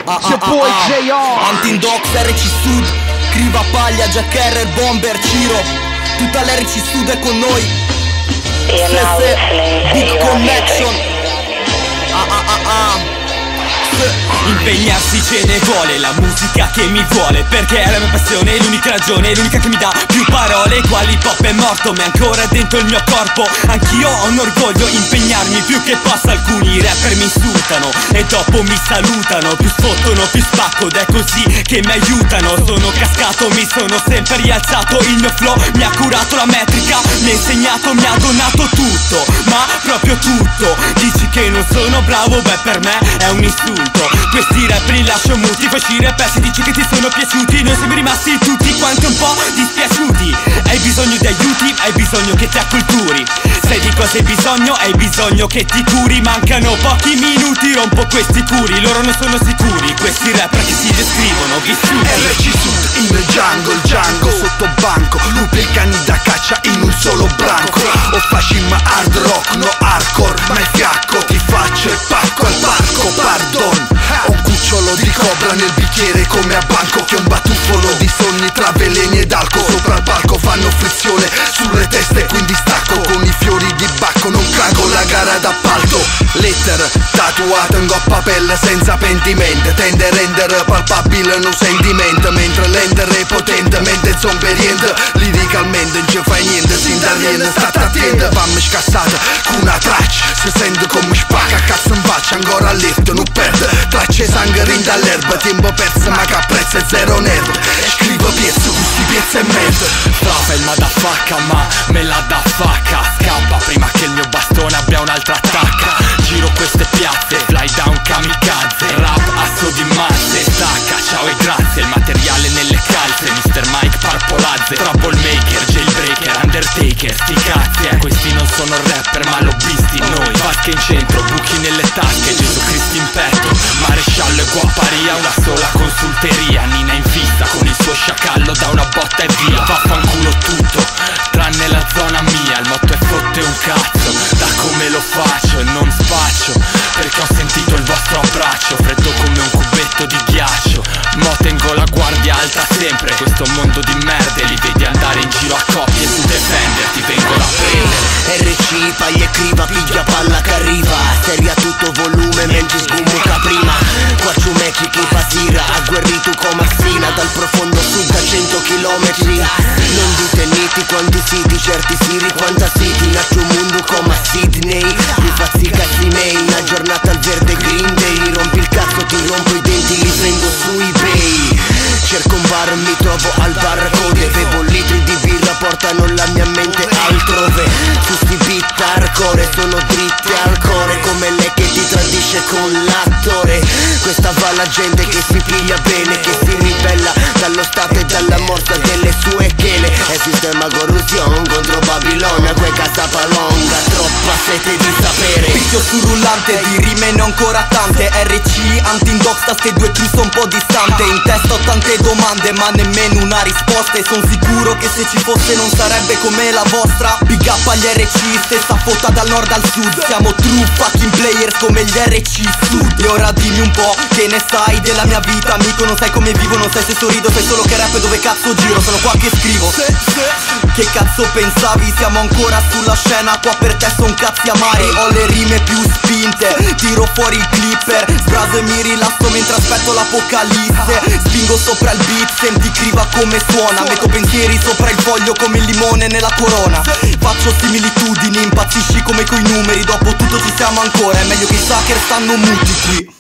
Your boy JR Antindox, RC Sud, Criva Paglia, Jack Herrer, Bomber, Ciro. Tutta l'RC Sud è con noi. Big Connection. Impegnarsi ce ne vuole, la musica che mi vuole, perché è la mia passione, l'unica ragione, l'unica che mi dà più parole. Quali pop è morto, ma è ancora dentro il mio corpo. Anch'io ho un orgoglio, impegnarmi più che possa. Alcuni rapper mi insultano e dopo mi salutano. Più sfottono, più spacco, ed è così che mi aiutano. Sono cascato, mi sono sempre rialzato. Il mio flow mi ha curato la metrica, mi ha insegnato, mi ha donato tutto, ma proprio tutto. Dici che non sono bravo, beh per me è un insulto. Questi rap li lascio muti, fai uscire pezzi, dici che ti sono piaciuti. Noi siamo rimasti tutti quanti un po' dispiaciuti. Hai bisogno di aiuti, hai bisogno che ti acculturi. Sai di cosa hai bisogno? Hai bisogno che ti curi. Mancano pochi minuti, rompo questi curi. Loro non sono sicuri, questi rapper che si descrivono vissuti. RC Sud in el jungle, Django sotto banco, lupi e cani da caccia in un solo branco. O fascismo hard rock, no hardcore, ma il fiacco ti faccio il pacco al parco, pardon. Ho un cucciolo di cobra nel bicchiere come a banco, che è un batuffolo di sogni tra veleni ed alcol. Sopra il palco fanno frizione sulle teste, quindi stacco con i fiori di bacco, non cranco la gara d'appalto. Letter tatuato in goppa pelle senza pentimento, tende a rendere palpabile un sentimento, mentre l'ender è potentemente zomberiente. Liricalmente non ci fai niente, sin da niente, state attenti, fammi scassata con una traccia, si sente come spacca, cazzo in faccia, ancora a lift, non perde, tracce sangue rinda all'erba, tempo perso ma che apprezza zero nervo, scrivo piezze, questi piezze e mente. Trova il madafacca ma me la da facca, scappa prima che il mio bastone abbia un'altra attacca. Giro queste piazze, fly down kamikaze, rap asso di masse, stacca, ciao e grazie. Il materiale nelle calze, Mr. Mike Parpolazze, troublemaker, jailbreaker, undertaker, sti cazzi. Questi non sono rapper ma lobbisti noi. Vasche in centro, buchi nelle tasche, Gesù Cristo in petto, maresciallo e guapparia, una sola consulteria. Nina in fissa con il suo sciacallo, da una botta e via. Vaffanculo tutto, tranne la zona mia. Il motto è fotte un cazzo, da come lo faccio e non spaccio, perché ho sentito il vostro abbraccio, freddo come un cubetto di ghiaccio. Mo tengo la guardia alta sempre, questo mondo di merde li vedi andare in giro a coppie su Defender, ti vengono a prendere. RC, paglia e criva, piglia palla che arriva, seria tutto volume, mentre sgumuca prima. Quattro metri che pasira, agguerrito come Assina, dal profondo sud a 100 chilometri. Non detenniti quanti siti, certi siri, quanta city, nasce un mondo come a Sydney. Mi fazzi i cazzi miei, una giornata al verde Green Day. Rompi il cazzo, ti rompo i denti, li prendo su eBay. Cerco un bar, mi trovo al bar code, bevo litri di birra, portano la mia mente altrove. Su sti beat hardcore, sono dritti al cuore, come lei che ti tradisce con l'attore. Questa va la gente che si piglia bene, che si ribella dallo stato e dalla morsa delle sue chele. E sistema corruzione contro Babilonia, que casa palonga, troppa sete di sapere. Picchio sul rullante, di rime ne ho ancora tante. RC, Antindox, da ste due crew un po' distante. In testa ho tante domande ma nemmeno una risposta, e son sicuro che se ci fosse non sarebbe come la vostra. Big up agli RC, stessa fotta dal nord al sud. Siamo true fucking players come gli RC Sud. E ora dimmi un po' che ne sai della mia vita, amico, non sai come vivo, non sai se sorrido, sai solo che rap e dove cazzo giro. Sono qua che scrivo. Che cazzo pensavi? Siamo ancora sulla scena, qua per te son cazzi amari. Ho le rime più spinte, tiro fuori il clipper, sbraso e mi rilasso mentre aspetto l'apocalisse. Spingo sopra il beat, senti criva come suona, metto pensieri sopra il foglio come il limone nella corona. Faccio similitudini, impazzisci come coi numeri, dopo tutto ci siamo ancora, è meglio che i sucker stanno muti qui.